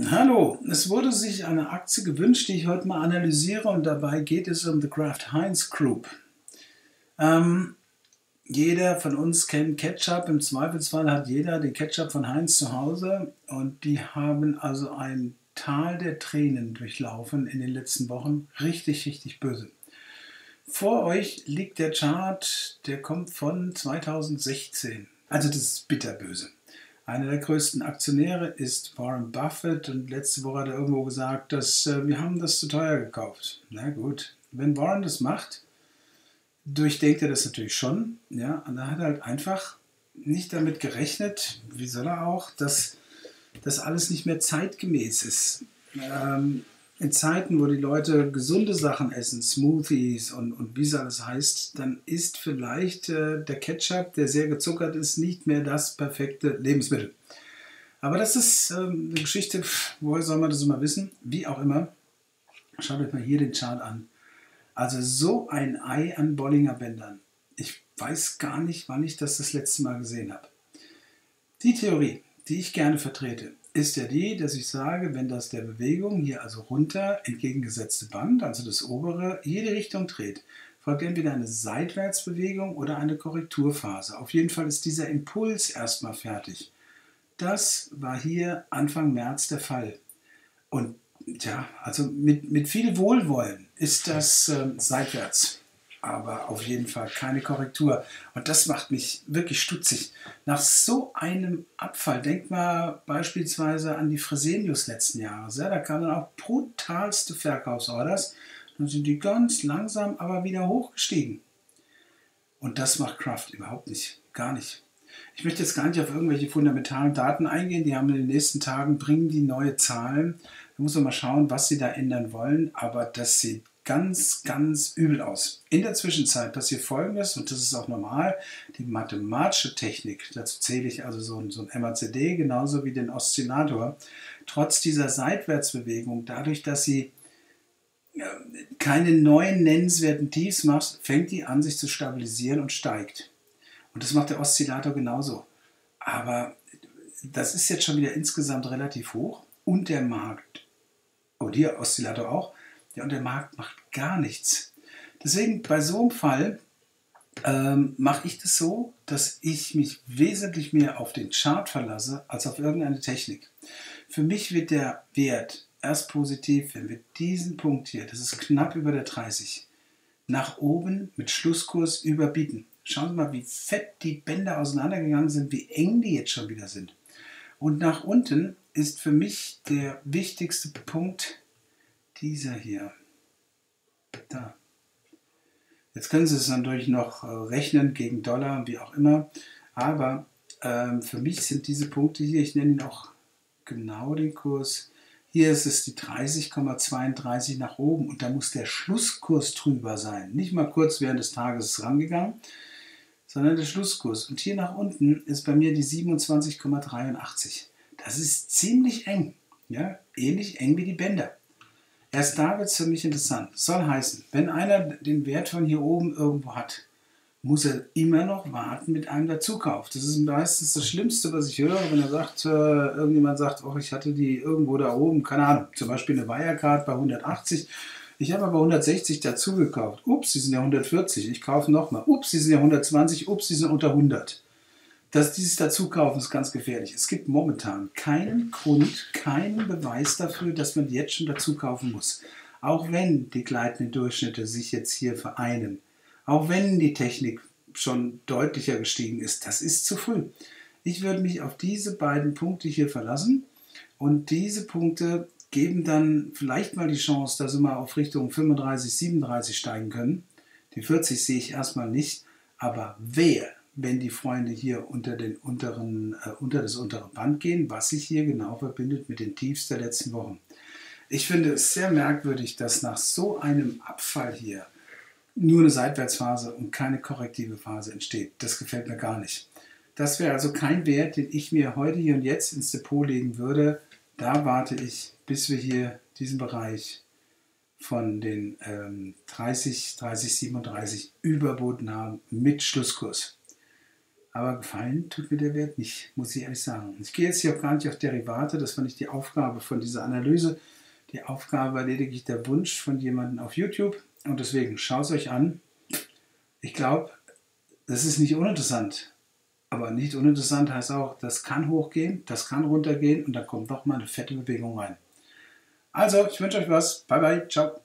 Hallo, es wurde sich eine Aktie gewünscht, die ich heute mal analysiere, und dabei geht es um The Kraft Heinz Group. Ähm, Jeder von uns kennt Ketchup, im Zweifelsfall hat jeder den Ketchup von Heinz zu Hause, und die haben also ein Tal der Tränen durchlaufen in den letzten Wochen. Richtig, richtig böse. Vor euch liegt der Chart, der kommt von 2016. Also das ist bitterböse. Einer der größten Aktionäre ist Warren Buffett, und letzte Woche hat er irgendwo gesagt, dass wir haben das zu teuer gekauft. Na gut, wenn Warren das macht, durchdenkt er das natürlich schon. Ja, und er hat halt einfach nicht damit gerechnet, wie soll er auch, dass das alles nicht mehr zeitgemäß ist. In Zeiten, wo die Leute gesunde Sachen essen, Smoothies und wie es alles heißt, dann ist vielleicht der Ketchup, der sehr gezuckert ist, nicht mehr das perfekte Lebensmittel. Aber das ist eine Geschichte, woher soll man das immer wissen? Wie auch immer, schaut euch mal hier den Chart an. Also so ein Ei an Bollinger Bändern. Ich weiß gar nicht, wann ich das letzte Mal gesehen habe. Die Theorie, die ich gerne vertrete, ist ja die, dass ich sage, wenn das der Bewegung hier also runter entgegengesetzte Band, also das obere, jede Richtung dreht, folgt entweder eine Seitwärtsbewegung oder eine Korrekturphase. Auf jeden Fall ist dieser Impuls erstmal fertig. Das war hier Anfang März der Fall. Und ja, also mit viel Wohlwollen ist das seitwärts, aber auf jeden Fall keine Korrektur. Und das macht mich wirklich stutzig. Nach so einem Abfall, denkt mal beispielsweise an die Fresenius letzten Jahres. Ja, da kamen dann auch brutalste Verkaufsorders. Dann sind die ganz langsam aber wieder hochgestiegen. Und das macht Kraft überhaupt nicht, gar nicht. Ich möchte jetzt gar nicht auf irgendwelche fundamentalen Daten eingehen. Die haben in den nächsten Tagen, bringen die neue Zahlen. Da muss man mal schauen, was sie da ändern wollen. Aber das sieht ganz, ganz übel aus. In der Zwischenzeit passiert Folgendes, und das ist auch normal: die mathematische Technik, dazu zähle ich also so ein MACD, genauso wie den Oszillator, trotz dieser Seitwärtsbewegung, dadurch, dass sie keine neuen nennenswerten Tiefs macht, fängt die an, sich zu stabilisieren und steigt. Und das macht der Oszillator genauso. Aber das ist jetzt schon wieder insgesamt relativ hoch. Und der Markt, und hier Oszillator auch, ja, und der Markt macht gar nichts. Deswegen bei so einem Fall mache ich das so, dass ich mich wesentlich mehr auf den Chart verlasse, als auf irgendeine Technik. Für mich wird der Wert erst positiv, wenn wir diesen Punkt hier, das ist knapp über der 30, nach oben mit Schlusskurs überbieten. Schauen Sie mal, wie fett die Bänder auseinandergegangen sind, wie eng die jetzt schon wieder sind. Und nach unten ist für mich der wichtigste Punkt dieser hier. Da. Jetzt können Sie es natürlich noch rechnen gegen Dollar, wie auch immer. Aber für mich sind diese Punkte hier, ich nenne ihn auch genau den Kurs. Hier ist es die 30,32 nach oben, und da muss der Schlusskurs drüber sein. Nicht mal kurz während des Tages rangegangen, sondern der Schlusskurs. Und hier nach unten ist bei mir die 27,83. Das ist ziemlich eng. Ja? Ähnlich eng wie die Bänder. Erst da wird es für mich interessant. Das soll heißen, wenn einer den Wert von hier oben irgendwo hat, muss er immer noch warten mit einem Dazukauf. Das ist meistens das Schlimmste, was ich höre, wenn er sagt, irgendjemand sagt, oh, ich hatte die irgendwo da oben, keine Ahnung, zum Beispiel eine Wirecard bei 180, ich habe aber 160 dazu gekauft. Ups, die sind ja 140, ich kaufe nochmal. Ups, die sind ja 120, ups, die sind unter 100. Dieses Dazukaufen ist ganz gefährlich. Es gibt momentan keinen Grund, keinen Beweis dafür, dass man jetzt schon dazu kaufen muss. Auch wenn die gleitenden Durchschnitte sich jetzt hier vereinen. Auch wenn die Technik schon deutlicher gestiegen ist. Das ist zu früh. Ich würde mich auf diese beiden Punkte hier verlassen. Und diese Punkte geben dann vielleicht mal die Chance, dass sie mal auf Richtung 35, 37 steigen können. Die 40 sehe ich erstmal nicht. Aber wenn die Freunde hier unter das untere Band gehen, was sich hier genau verbindet mit den Tiefs der letzten Wochen. Ich finde es sehr merkwürdig, dass nach so einem Abfall hier nur eine Seitwärtsphase und keine korrektive Phase entsteht. Das gefällt mir gar nicht. Das wäre also kein Wert, den ich mir heute hier und jetzt ins Depot legen würde. Da warte ich, bis wir hier diesen Bereich von den 30, 30, 37 überboten haben mit Schlusskurs. Aber gefallen tut mir der Wert nicht, muss ich ehrlich sagen. Ich gehe jetzt hier auch gar nicht auf Derivate, das war nicht die Aufgabe von dieser Analyse. Die Aufgabe war lediglich der Wunsch von jemandem auf YouTube und deswegen schaut es euch an. Ich glaube, das ist nicht uninteressant. Aber nicht uninteressant heißt auch, das kann hochgehen, das kann runtergehen und da kommt nochmal eine fette Bewegung rein. Also, ich wünsche euch was. Bye bye, ciao.